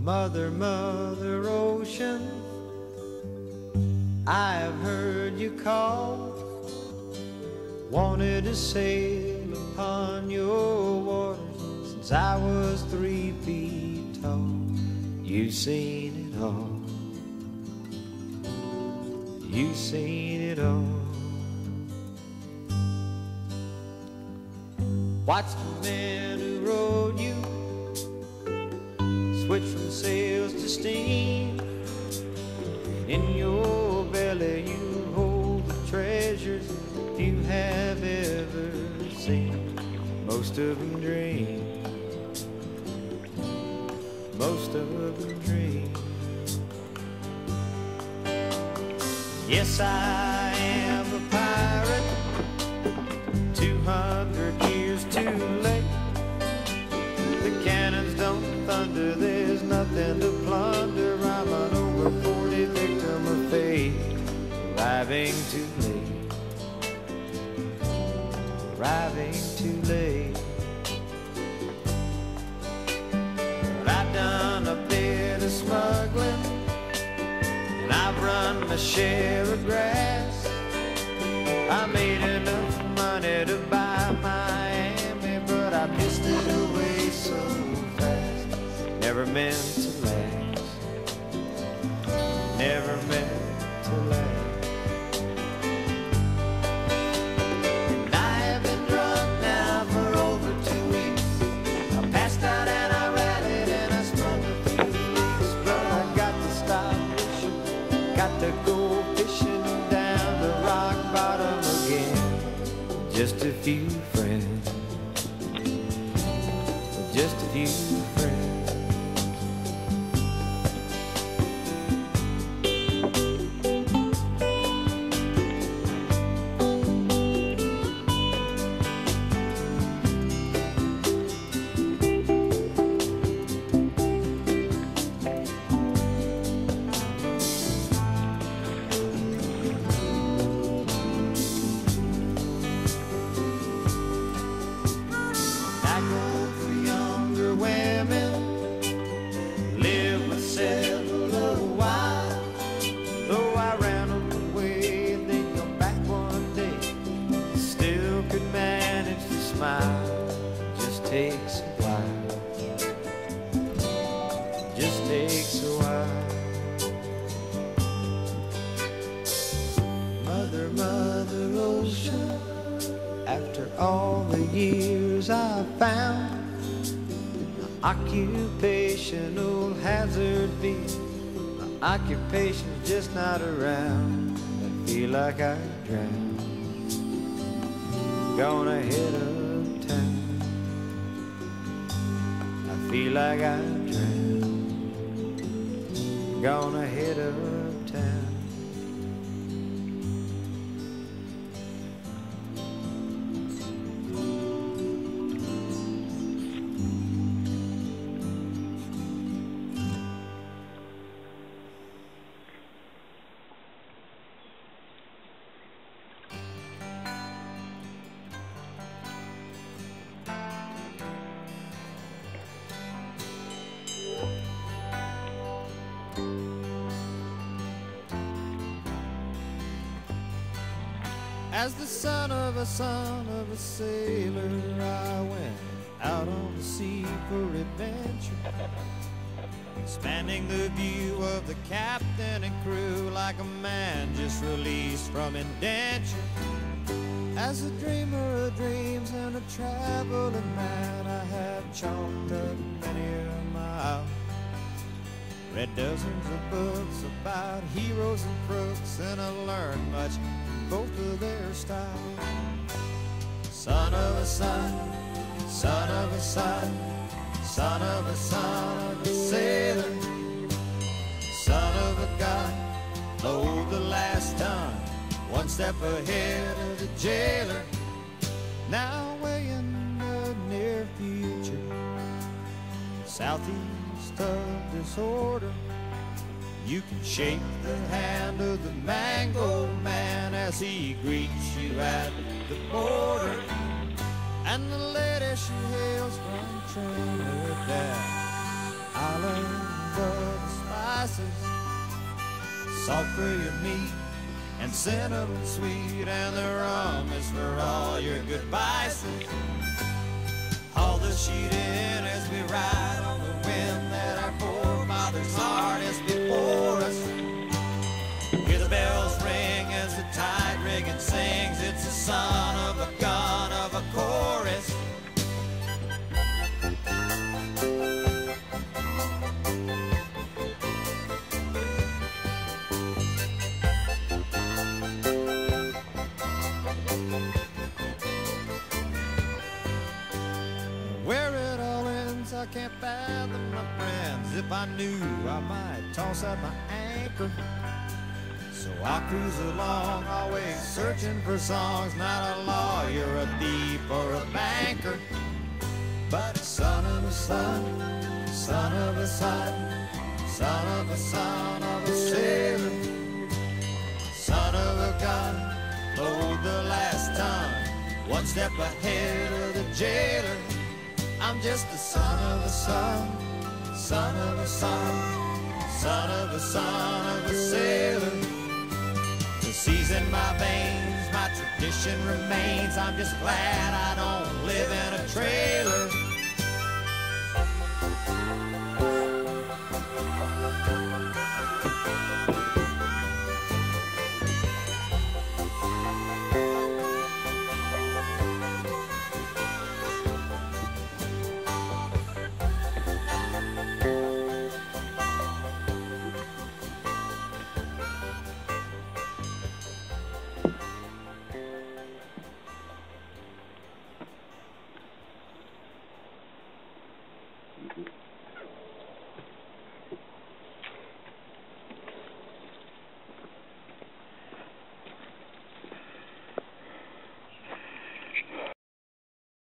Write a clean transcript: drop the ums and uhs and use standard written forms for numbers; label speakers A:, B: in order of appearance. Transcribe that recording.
A: Mother, Mother Ocean, I have heard you call. Wanted to sail upon your waters since I was 3 feet tall. You've seen it all. You've seen it all. Watch the men who rode you switch from sails to steam. In your belly you hold the treasures you have ever seen. Most of them dream. Most of them dream. Yes, I am a pirate, 200 years too late. The cannons don't thunder, there's nothing to plunder. I'm an over 40 victim of fate, arriving too late, arriving too late. But I've done a bit of smuggling, and I've run my share of grass. I made enough money to buy Miami, but I pissed it away so fast. Never meant to last. Never meant to last. And I have been drunk now for over 2 weeks. I passed out and I rallied and I sprung a few leaks. But I got to stop fishing, got to go fishing down the rock bottom again. Just a few friends, just a few friends. Occupational hazard be my occupation's just not around. I feel like I drown. Gonna head uptown. I feel like I drown. Gonna head uptown. As the son of a sailor, I went out on the sea for adventure, expanding the view of the captain and crew like a man just released from indenture. As a dreamer of dreams and a traveling man, I have chomped up many a mile, read dozens of books about heroes and crooks, and I learned much both of their style. Son of a son, son of a son, son of a son of a sailor, son of a god, load the last ton, one step ahead of the jailer. Now way in the near future, southeast of disorder, you can shake the hand of the mango man as he greets you at the border. And the lady she hails from Trinidad, island salt for your meat, and cinnamon sweet, and the rum is for all your good vices. Haul the sheet in as we ride on the wind that our forefathers harnessed before us. Hear the bells ring as the tide rigging sings. It's the son of a gun of a chorus. Where it all ends, I can't fathom, my friends. If I knew, I might toss out my anchor. So I cruise along, always searching for songs. Not a lawyer, a thief, or a banker, but a son of a son, son of a son, son of a son of a sailor, son of a gun, load the last ton, one step ahead of the jailer. I'm just a son of a son, son of a son, son of a son of a sailor. The seas in my veins, my tradition remains. I'm just glad I don't live in a trailer.
B: Mm-hmm.